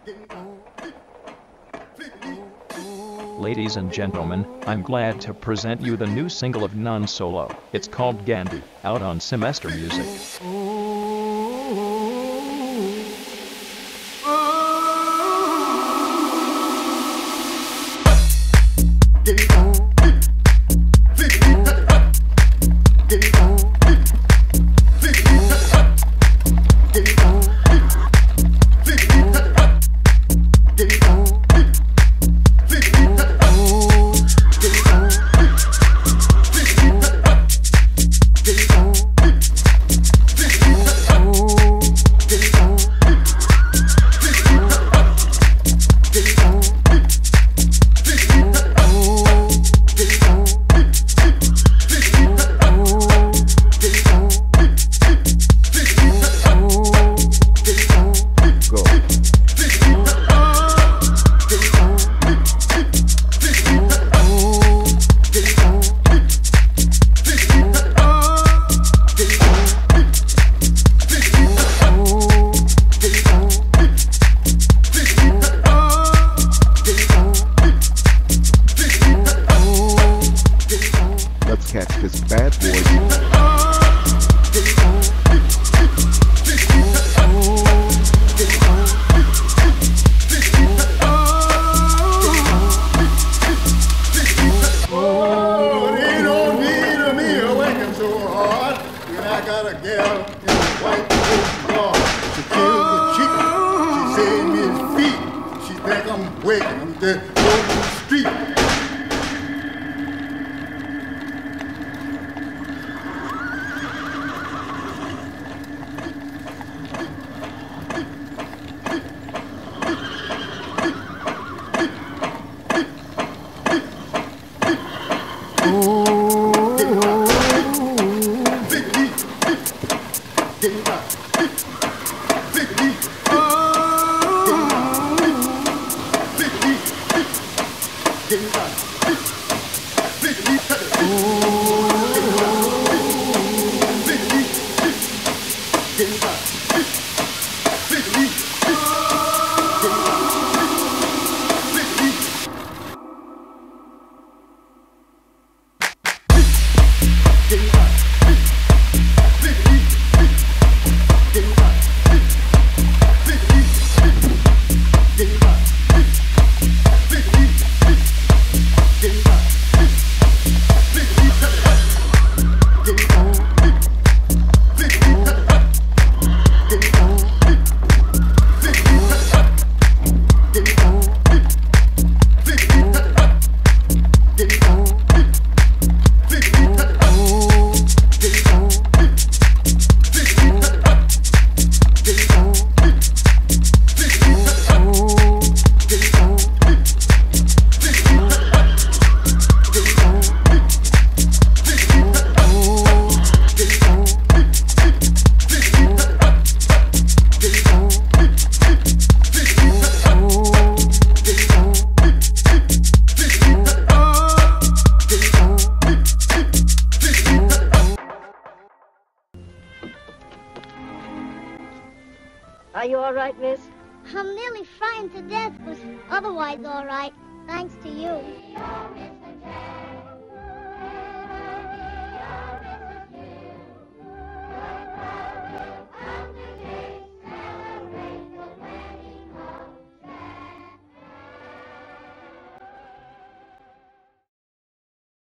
Ladies and gentlemen, I'm glad to present you the new single of Non Solo. It's called Gandhi, out on Semester Music. Let's catch this bad boy. I got a gal in a white car. She kills the chicken. She saved me his feet. She think I'm waking. I'm just going to the street. Are you all right, miss? I'm nearly frightened to death, but otherwise all right, thanks to you.